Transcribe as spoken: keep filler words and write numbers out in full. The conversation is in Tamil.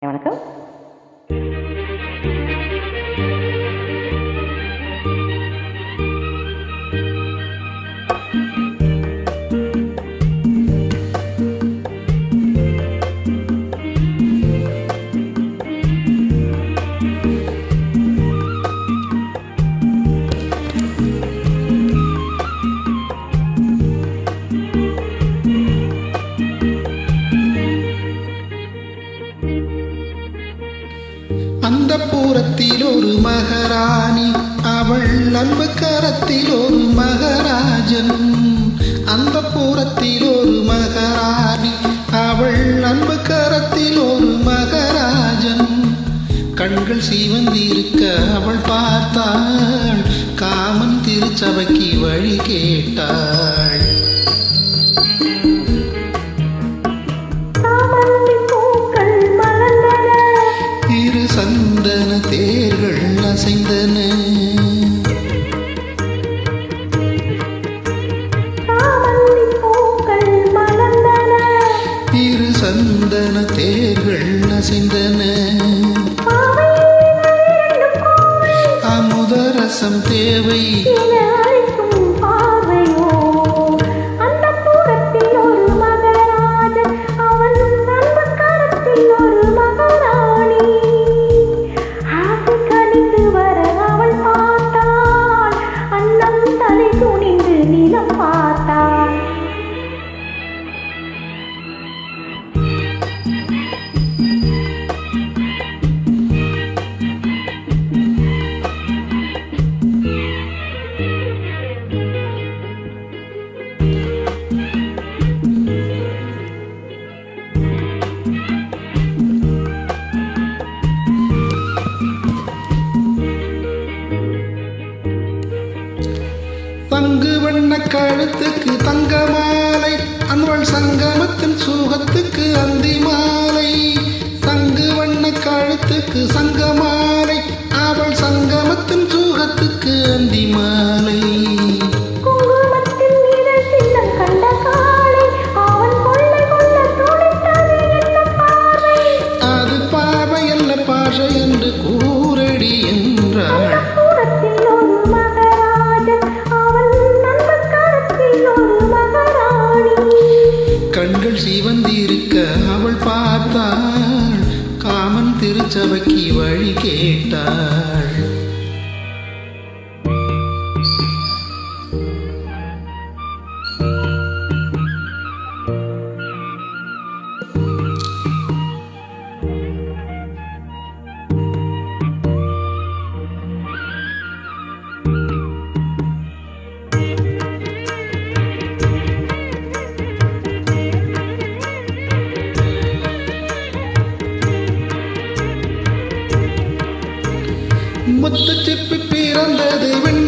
வணக்கம். அந்த பூரத்தில் ஒரு மகாராணி, அவள் அன்பு கரத்தில் ஒரு மகாராஜன். அந்த பூரத்தில் ஒரு மகாராணி, அவள் அன்பு கரத்தில் ஒரு மகாராஜன். கண்கள் சீவந்திருக்க அவள் பார்த்தாள், காமன் திருச்சபைக்கு வழி கேட்டாள். சந்தன தேர்கள் அசைந்தன, இரு சந்தன தேர்கள் அசைந்தன. அமுதரசம் தேவை தங்கு வண்ண கழுத்துக்கு தங்க மாலை, அன்வள் சங்கமத்தின் சுகத்துக்கு அந்தி மாலை. தங்கு வண்ண கழுத்துக்கு சங்க மாலை, அவள் சங்கமத்தின் சுகத்துக்கு அந்தி மாலை. அது பார்வை அல்ல பாஷை என்று கூறடி என்றாள். கண்கள் சீவந்திருக்க அவள் பார்த்தாள், காமன் திருச்சபைக்கு வழி கேட்டாள். முத்து சிப்பி பிறந்தது